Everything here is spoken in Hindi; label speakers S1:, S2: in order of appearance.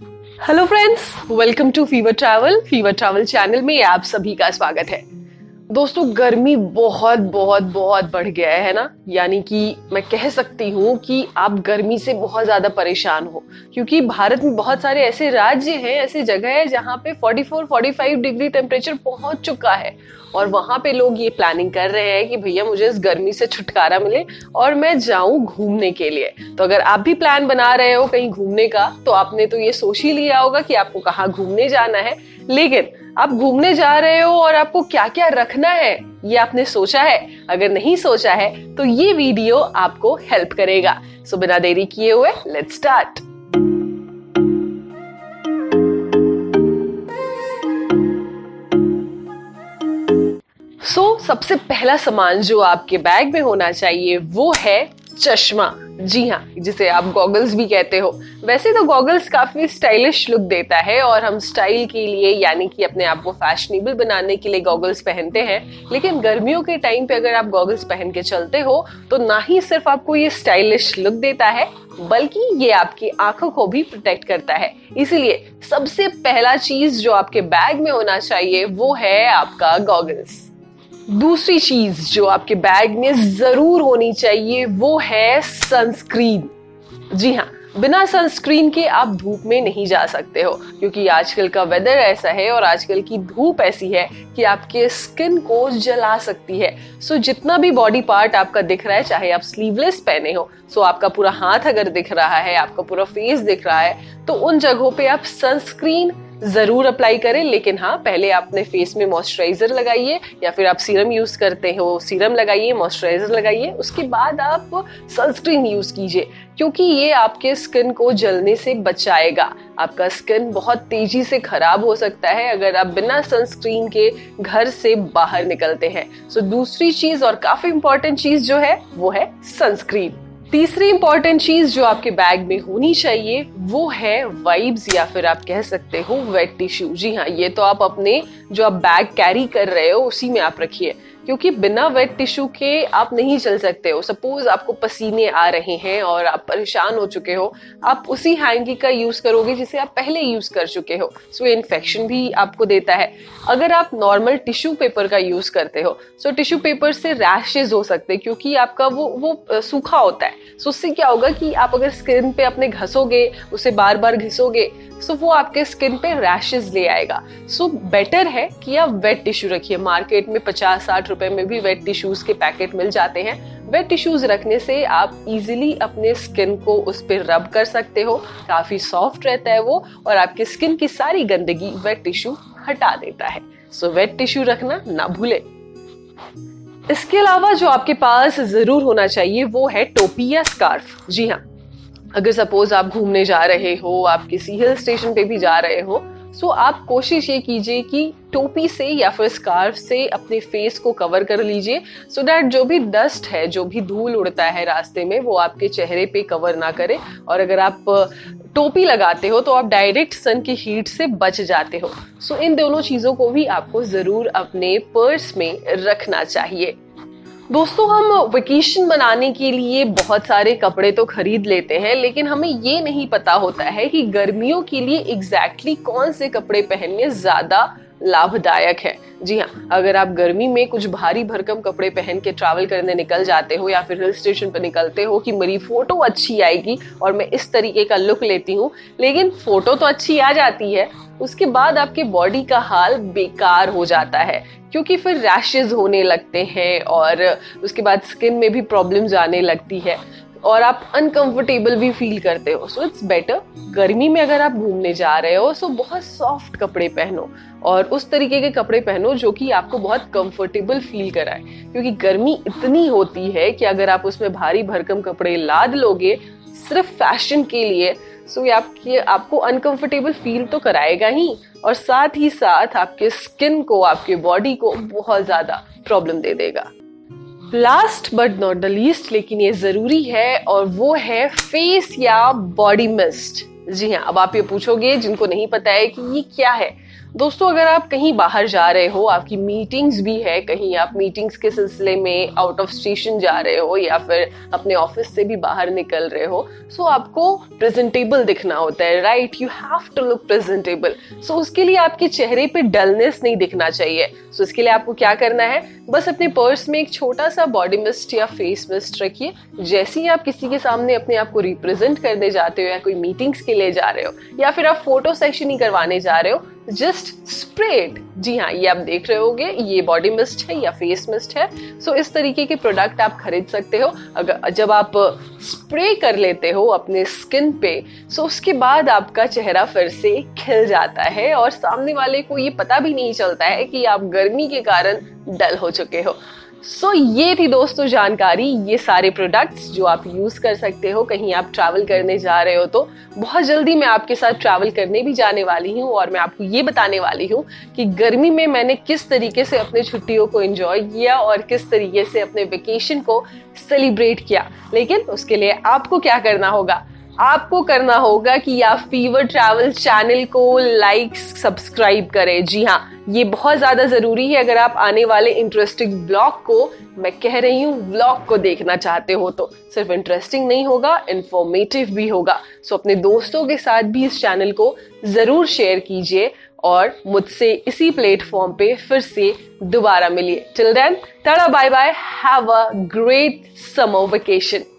S1: Hello friends, welcome to fever travel channel में आप सभी का स्वागत है। दोस्तों, गर्मी बहुत बहुत बहुत बढ़ गया है ना। यानी कि मैं कह सकती हूँ कि आप गर्मी से बहुत ज्यादा परेशान हो, क्योंकि भारत में बहुत सारे ऐसे राज्य हैं, ऐसे जगह है जहाँ पे 44-45 डिग्री टेम्परेचर पहुंच चुका है और वहां पे लोग ये प्लानिंग कर रहे हैं कि भैया मुझे इस गर्मी से छुटकारा मिले और मैं जाऊं घूमने के लिए। तो अगर आप भी प्लान बना रहे हो कहीं घूमने का, तो आपने तो ये सोच ही लिया होगा कि आपको कहाँ घूमने जाना है। लेकिन आप घूमने जा रहे हो और आपको क्या क्या रखना है ये आपने सोचा है? अगर नहीं सोचा है तो ये वीडियो आपको हेल्प करेगा। सो बिना देरी किए हुए लेट्स स्टार्ट। सबसे पहला सामान जो आपके बैग में होना चाहिए वो है चश्मा। जी हाँ, जिसे आप गॉगल्स भी कहते हो। वैसे तो गॉगल्स काफी स्टाइलिश लुक देता है और हम स्टाइल के लिए यानी कि अपने आप को फैशनेबल बनाने के लिए गॉगल्स पहनते हैं। लेकिन गर्मियों के टाइम पे अगर आप गॉगल्स पहन के चलते हो तो ना ही सिर्फ आपको ये स्टाइलिश लुक देता है, बल्कि ये आपकी आंखों को भी प्रोटेक्ट करता है। इसीलिए सबसे पहला चीज जो आपके बैग में होना चाहिए वो है आपका गॉगल्स। दूसरी चीज जो आपके बैग में जरूर होनी चाहिए वो है सनस्क्रीन। जी हाँ, बिना सनस्क्रीन के आप धूप में नहीं जा सकते हो, क्योंकि आजकल का वेदर ऐसा है और आजकल की धूप ऐसी है कि आपके स्किन को जला सकती है। सो जितना भी बॉडी पार्ट आपका दिख रहा है, चाहे आप स्लीवलेस पहने हो, सो आपका पूरा हाथ अगर दिख रहा है, आपका पूरा फेस दिख रहा है, तो उन जगहों पे आप सनस्क्रीन जरूर अप्लाई करें। लेकिन हाँ, पहले आप अपने फेस में मॉइस्चराइजर लगाइए, या फिर आप सीरम यूज करते हो, सीरम लगाइए, मॉइस्चराइजर लगाइए, उसके बाद आप सनस्क्रीन यूज कीजिए, क्योंकि ये आपके स्किन को जलने से बचाएगा। आपका स्किन बहुत तेजी से खराब हो सकता है अगर आप बिना सनस्क्रीन के घर से बाहर निकलते हैं। सो दूसरी चीज और काफी इंपॉर्टेंट चीज जो है वो है सनस्क्रीन। तीसरी इंपॉर्टेंट चीज जो आपके बैग में होनी चाहिए वो है वाइप्स, या फिर आप कह सकते हो वेट टिश्यू। जी हाँ, ये तो आप अपने जो आप बैग कैरी कर रहे हो उसी में आप रखिए, क्योंकि बिना वेट टिश्यू के आप नहीं चल सकते हो। सपोज आपको पसीने आ रहे हैं और आप परेशान हो चुके हो, आप उसी हैंकी का यूज करोगे जिसे आप पहले यूज कर चुके हो, सो इन्फेक्शन भी आपको देता है। अगर आप नॉर्मल टिश्यू पेपर का यूज करते हो, सो टिश्यू पेपर से रैशेज हो सकते हैं, क्योंकि आपका वो सूखा होता है। सो उससे क्या होगा कि आप अगर स्किन पे अपने घसोगे, उसे बार बार घिसोगे, सो वो आपके स्किन पे रैशेज ले आएगा। सो बेटर है कि आप वेट टिश्यू रखिए। मार्केट में 50-60 रुपए में भी वेट टिश्यूज के पैकेट मिल जाते हैं। वेट टिश्यूज रखने से आप इजीली अपने स्किन को उस पर रब कर सकते हो, काफी सॉफ्ट रहता है वो, और आपकी स्किन की सारी गंदगी वेट टिश्यू हटा देता है। सो वेट टिश्यू रखना ना भूले। इसके अलावा जो आपके पास जरूर होना चाहिए वो है टोपी या स्कार्फ। जी हाँ, अगर सपोज आप घूमने जा रहे हो, आप किसी हिल स्टेशन पे भी जा रहे हो, सो आप कोशिश ये कीजिए कि टोपी से या फिर स्कार्फ से अपने फेस को कवर कर लीजिए, सो दैट जो भी डस्ट है, जो भी धूल उड़ता है रास्ते में, वो आपके चेहरे पे कवर ना करे। और अगर आप टोपी लगाते हो तो आप डायरेक्ट सन की हीट से बच जाते हो। सो इन दोनों चीजों को भी आपको जरूर अपने पर्स में रखना चाहिए। दोस्तों, हम वेकेशन मनाने के लिए बहुत सारे कपड़े तो खरीद लेते हैं, लेकिन हमें ये नहीं पता होता है कि गर्मियों के लिए एग्जैक्टली कौन से कपड़े पहनने ज्यादा लाभदायक है। जी हाँ, अगर आप गर्मी में कुछ भारी भरकम कपड़े पहन के ट्रैवल करने निकल जाते हो, या फिर हिल स्टेशन पर निकलते हो कि मेरी फोटो अच्छी आएगी और मैं इस तरीके का लुक लेती हूँ, लेकिन फोटो तो अच्छी आ जाती है, उसके बाद आपके बॉडी का हाल बेकार हो जाता है, क्योंकि फिर रैशेज होने लगते हैं और उसके बाद स्किन में भी प्रॉब्लम्स आने लगती है और आप अनकंफर्टेबल भी फील करते हो। सो इट्स बेटर, गर्मी में अगर आप घूमने जा रहे हो सो बहुत सॉफ्ट कपड़े पहनो और उस तरीके के कपड़े पहनो जो कि आपको बहुत कंफर्टेबल फील कराए, क्योंकि गर्मी इतनी होती है कि अगर आप उसमें भारी भरकम कपड़े लाद लोगे सिर्फ फैशन के लिए, सो ये आपको अनकंफर्टेबल फील तो कराएगा ही, और साथ ही साथ आपके स्किन को, आपके बॉडी को बहुत ज्यादा प्रॉब्लम दे देगा। Last but not the least, लेकिन ये जरूरी है, और वो है फेस या बॉडी मिस्ट। जी हाँ, अब आप ये पूछोगे जिनको नहीं पता है कि ये क्या है, दोस्तों अगर आप कहीं बाहर जा रहे हो, आपकी मीटिंग्स भी है, कहीं आप मीटिंग्स के सिलसिले में आउट ऑफ स्टेशन जा रहे हो या फिर अपने ऑफिस से भी बाहर निकल रहे हो, सो आपको प्रेजेंटेबल दिखना होता है, right? You have to look presentable. So उसके लिए आपके चेहरे पे डलनेस नहीं दिखना चाहिए। सो इसके लिए आपको क्या करना है, बस अपने पर्स में एक छोटा सा बॉडी मिस्ट या फेस मिस्ट रखिए। जैसे ही आप किसी के सामने अपने आप को रिप्रेजेंट करने जाते हो या कोई मीटिंग्स के लिए जा रहे हो या फिर आप फोटो सेशन ही करवाने जा रहे हो, जस्ट स्प्रे इट। जी हाँ, ये आप देख रहे होगे, ये बॉडी मिस्ट है या फेस मिस्ट है। सो इस तरीके के प्रोडक्ट आप खरीद सकते हो। अगर जब आप स्प्रे कर लेते हो अपने स्किन पे, सो उसके बाद आपका चेहरा फिर से खिल जाता है और सामने वाले को ये पता भी नहीं चलता है कि आप गर्मी के कारण डल हो चुके हो। सो ये थी दोस्तों जानकारी, ये सारे प्रोडक्ट्स जो आप यूज कर सकते हो कहीं आप ट्रैवल करने जा रहे हो तो। बहुत जल्दी मैं आपके साथ ट्रैवल करने भी जाने वाली हूँ और मैं आपको ये बताने वाली हूँ कि गर्मी में मैंने किस तरीके से अपने छुट्टियों को एंजॉय किया और किस तरीके से अपने वेकेशन को सेलिब्रेट किया। लेकिन उसके लिए आपको क्या करना होगा, आपको करना होगा कि आप फीवर ट्रैवल चैनल को लाइक सब्सक्राइब करें। जी हाँ, ये बहुत ज्यादा जरूरी है अगर आप आने वाले इंटरेस्टिंग व्लॉग को, मैं कह रही हूँ व्लॉग को देखना चाहते हो तो सिर्फ इंटरेस्टिंग नहीं होगा, इंफॉर्मेटिव भी होगा। सो अपने दोस्तों के साथ भी इस चैनल को जरूर शेयर कीजिए और मुझसे इसी प्लेटफॉर्म पे फिर से दोबारा मिलिए। Till then, tata bye bye, have a great summer vacation.